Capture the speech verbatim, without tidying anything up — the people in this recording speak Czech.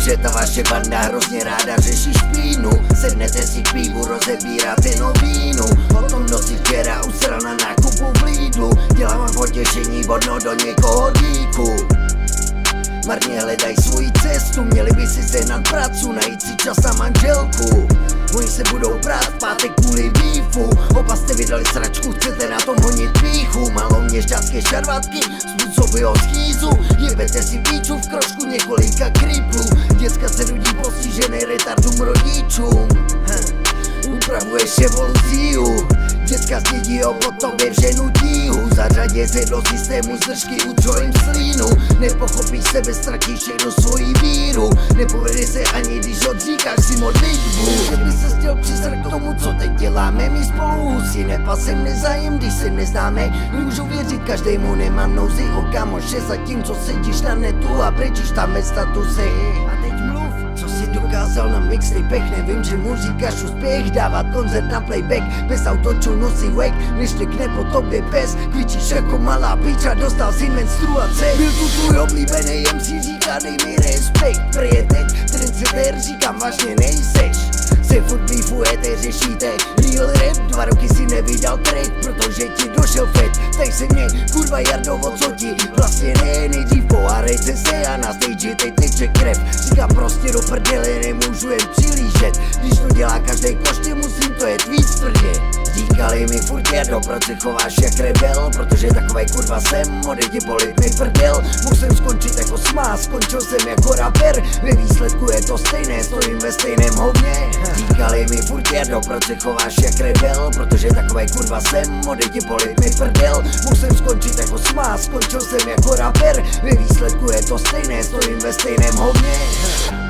že ta vaše banda hrozně ráda řeší špínu. Sednete si k pivu, rozebíráte novínu, potom noci včera usrana nákupu v Lidlu. Dělám potěšení vodno do někoho díku. Marně hledaj svoji cestu, měli by si sehnat pracu, najít si čas na manželku. Oni se budou brát v pátek kvůli býfu. Oba jste vydali sračku, chcete na tom honit píchu. Malo měšťanské šarvátky způsobují schýzu. Jebete si píču v krošku několika kriplů. Děcka se rodí postižené retardům rodičům. hm. Upravuješ evoluciu. Děcka zdědí o po tobě vženu tíhu. Zařadě se do systému zdržky, utřo jim slínu. Nepochopíš sebe, ztratíš všechno svoji víru. Nepovede se ani když odříkáš si modlitbu. Že by se chtěl přisrat k tomu, co teď děláme my spolu. Si nepasem nezájem, když se neznáme. Nemůžu věřit každému, nemám nouzi o kamoše. Zatímco sedíš na netu a brečíš tam ve statuse. A teď mluv, co si dokázal na mixtapech. Nevím, že mu říkáš úspěch, dávat koncert na playback bez autotune si wack, než tekne po tobě pes. Kvičíš jako malá píča, dostal si menstruace. Byl tu tvůj oblíbený em cé, říká dej mi respekt. Prý teď trendsetter, říkám vážně nejseš. Se furt beefujete, řešíte real rap. Dva roky si nevydal track, protože ti došel fet. Tak se mě, kurva Jardo, o co ti vlastně ne. Nejdřív pohárejte se a na stage teď teče krev. Říkám prostě do prdele, nemůžu jen přilížet. Když to dělá každej koště, musím to jet víc tvrdě. Říkali mi furt Jardo, proč se chováš jak rebel. Protože takovej kurva jsem, odejdi bolit mi prdel. Mohl jsem skončit jako smás, skončil jsem jako rapper. Ve výsledku je to stejné, stojím ve stejném hovně. Říkali mi furt Jardo, proč se chováš jak rebel. Protože takovej kurva jsem, odejdi bolit mi prdel. Mohl jsem skončit jako smás, skončil jsem jako rapper. Ve výsledku je to stejné, stojím ve stejném hovně.